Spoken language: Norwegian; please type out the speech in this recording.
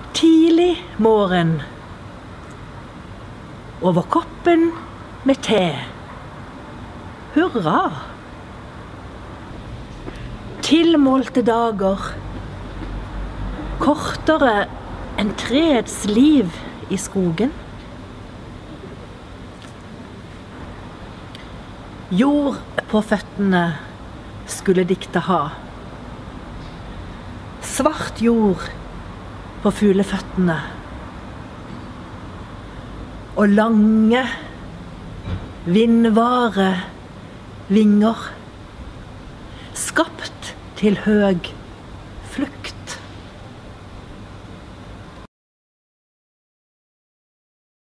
Tidlig morgen. Over koppen med te. Hurra! Tilmålte dager. Kortere enn treets liv i skogen. Jord på føttene skulle diktet ha. Svart jord på fugleføttene. Og lange, vindvare vinger. Skapt til høg